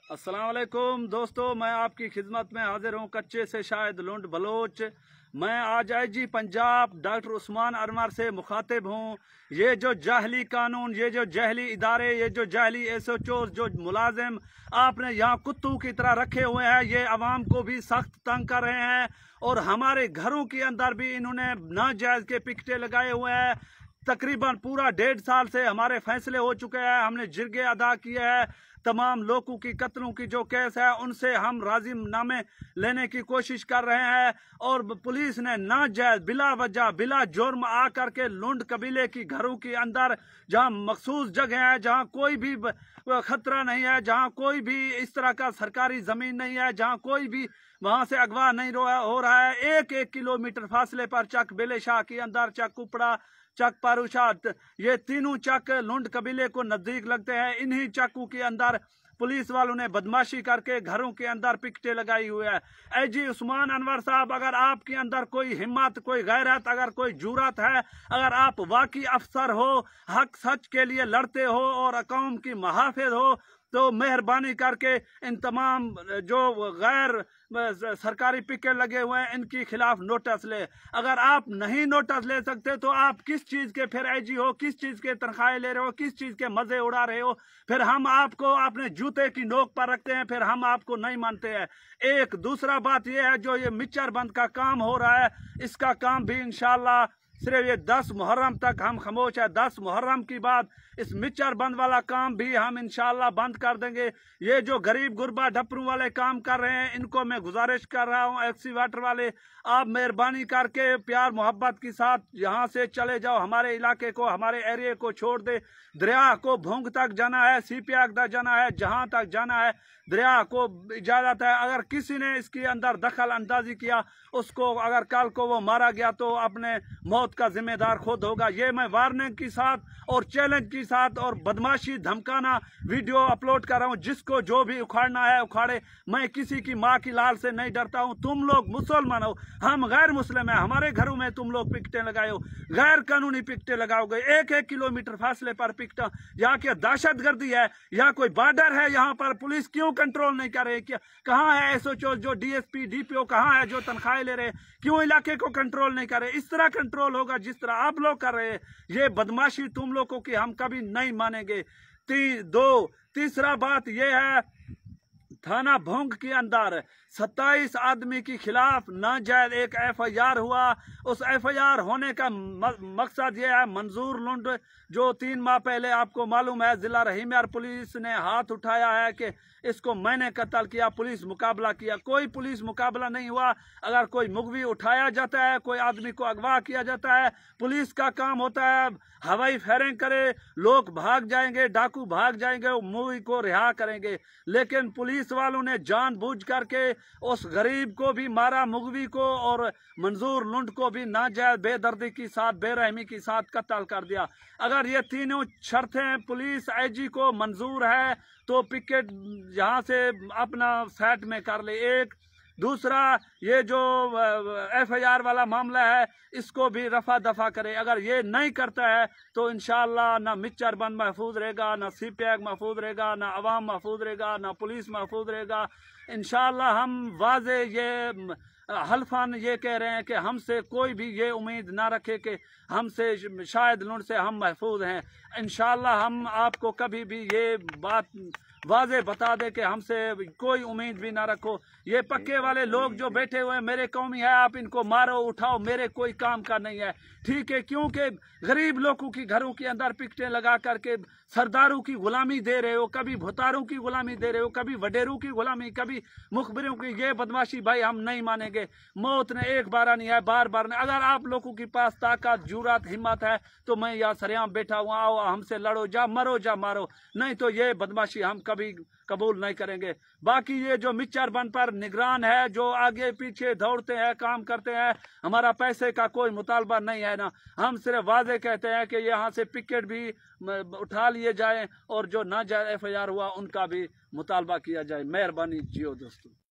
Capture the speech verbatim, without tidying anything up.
अस्सलाम वालेकुम दोस्तों, मैं आपकी खिदमत में हाजिर हूँ कच्चे से शायद लुंड बलोच। मैं आज I G Punjab doctor Usman Anwar से मुखातिब हूँ। ये जो जाहली कानून, ये जो जाहली इदारे, ये जो जाहली एस एच ओ, जो मुलाजिम आपने यहाँ कुत्तों की तरह रखे हुए हैं, ये आवाम को भी सख्त तंग कर रहे हैं और हमारे घरों के अंदर भी इन्होंने नाजायज के पिकटे लगाए हुए हैं। तकरीबन पूरा डेढ़ साल से हमारे फैसले हो चुके हैं, हमने जिरगे अदा किए हैं। तमाम लोगों की कत्लों की जो केस है उनसे हम राजीनामे लेने की कोशिश कर रहे हैं और पुलिस ने नाजायज बिला वजह बिला जुर्म आ करके लुंड कबीले की घरों के अंदर, जहां मखसूस जगह है, जहां कोई भी खतरा नहीं है, जहां कोई भी इस तरह का सरकारी जमीन नहीं है, जहां कोई भी वहां से अगवा नहीं हो रहा है, एक एक किलोमीटर फासले पर चक बेलेशाह के अंदर, चक कुपड़ा, चक पारूशा, ये तीनों चक लुंड कबीले को नजदीक लगते हैं। इन्हीं चक्कों के अंदर पुलिस वालों ने बदमाशी करके घरों के अंदर पिकटे लगाई हुई है। ए जी उस्मान अनवर साहब, अगर आपके अंदर कोई हिम्मत, कोई गैरत, अगर कोई जुरत है, अगर आप वाकई अफसर हो, हक सच के लिए लड़ते हो और कौम की मुहाफिज हो, तो मेहरबानी करके इन तमाम जो गैर सरकारी पिकेट लगे हुए हैं इनके खिलाफ नोटिस ले। अगर आप नहीं नोटिस ले सकते तो आप किस चीज के फिर आई जी हो, किस चीज के तनख्वाहें ले रहे हो, किस चीज के मजे उड़ा रहे हो? फिर हम आपको अपने जूते की नोक पर रखते हैं, फिर हम आपको नहीं मानते हैं। एक दूसरा बात यह है, जो ये मिक्सचर बंद का काम हो रहा है, इसका काम भी इंशाल्लाह सिर्फ ये दस मुहर्रम तक हम खामोश है। दस मुहर्रम की बाद इस मिक्सचर बंद वाला काम भी हम इंशाल्लाह बंद कर देंगे। ये जो गरीब गुरबा डपरू वाले काम कर रहे हैं, इनको मैं गुजारिश कर रहा हूँ, एक्सी वाटर वाले, आप मेहरबानी करके प्यार मोहब्बत के साथ यहाँ से चले जाओ। हमारे इलाके को, हमारे एरिया को छोड़ दे। दरिया को भोंग तक जाना है, सीपियाग तक जाना है, जहाँ तक जाना है दरिया को इजाजत है। अगर किसी ने इसके अंदर दखल अंदाजी किया, उसको अगर कल को वो मारा गया तो अपने मौत का जिम्मेदार खुद होगा। ये मैं वार्निंग के साथ और चैलेंज के साथ और बदमाशी धमकाना वीडियो अपलोड कर रहा हूँ। जिसको जो भी उखाड़ना है उखाड़े, मैं किसी की माँ की लाल से नहीं डरता हूँ। तुम लोग मुसलमान हो, हम गैर मुस्लिम हैं, हमारे घरों में तुम लोग पिकटे लगाए हो, गैर कानूनी पिकटे लगाओगे, एक एक किलोमीटर फासले पर पिकटा। यहाँ क्या दहशत गर्दी है? यहाँ कोई बॉर्डर है? यहाँ पर पुलिस क्यों कंट्रोल नहीं कर रही? क्या कहाँ है एस एच ओ, जो D S P D P O कहाँ है, जो तनख्वाहें ले रहे? क्यों इलाके को कंट्रोल नहीं कर रहे? इस तरह कंट्रोल होगा जिस तरह आप लोग कर रहे हैं। ये बदमाशी तुम लोगों की हम कभी नहीं मानेंगे। ती, दो तीसरा बात यह है, थाना भोंग के अंदर सत्ताईस आदमी के खिलाफ नाजायज एक एफ आई आर हुआ। उस एफ आई आर होने का मकसद ये है, मंजूर लुंड जो तीन माह पहले आपको मालूम है जिला रहीमयार पुलिस ने हाथ उठाया है कि इसको मैंने कत्ल किया, पुलिस मुकाबला किया। कोई पुलिस मुकाबला नहीं हुआ। अगर कोई मुगवी उठाया जाता है, कोई आदमी को अगवा किया जाता है, पुलिस का काम होता है हवाई फायरिंग करे, लोग भाग जाएंगे, डाकू भाग जाएंगे, मुगवी को रिहा करेंगे। लेकिन पुलिस वालों ने जानबूझ करके उस गरीब को भी मारा, मुगवी को और मंजूर लुंड को भी नाजायज बेदर्दी के साथ, बेरहमी के साथ कत्ल कर दिया। अगर ये तीनों शर्तें पुलिस आई जी को मंजूर है तो पिकेट यहाँ से अपना सेट में कर ले। एक दूसरा, ये जो एफ आई आर वाला मामला है इसको भी रफा दफा करे। अगर ये नहीं करता है तो इंशाल्लाह ना मिक्सचर बंद महफूज रहेगा, ना सी पी एग महफूज रहेगा, ना अवाम महफूज रहेगा, ना पुलिस महफूज रहेगा। इंशाल्लाह हम वाजे ये हल्फान ये कह रहे हैं कि हमसे कोई भी ये उम्मीद ना रखे कि हमसे शायद लुंड से हम महफूज हैं। इंशाल्लाह हम आपको कभी भी ये बात वाजे बता दे कि हमसे कोई उम्मीद भी ना रखो। ये पक्के वाले लोग जो बैठे हुए हैं मेरे कौमी है, आप इनको मारो उठाओ, मेरे कोई काम का नहीं है, ठीक है? क्योंकि गरीब लोगों की घरों के अंदर पिकटे लगा करके सरदारों की गुलामी दे रहे हो, कभी भुतारों की गुलामी दे रहे हो, कभी वडेरों की गुलामी, कभी मुखबिरों की। ये बदमाशी भाई हम नहीं मानेंगे। मौत ने एक बार नहीं है, बार बार नहीं। अगर आप लोगों के पास ताकत, जुरात, हिम्मत है तो मैं यहाँ सरेआम बैठा हुआ, आओ हमसे लड़ो, जा मरो जा मारो, नहीं तो ये बदमाशी हम कभी कबूल नहीं करेंगे। बाकी ये जो मिक्सचर बंद पर निगरान है, जो आगे पीछे दौड़ते हैं, काम करते हैं, हमारा पैसे का कोई मुतालबा नहीं है ना। हम सिर्फ वाजे कहते हैं कि यहाँ से पिकेट भी उठा लिए जाए और जो नाजायज एफ आई आर हुआ उनका भी मुतालबा किया जाए। मेहरबानी जियो दोस्तों।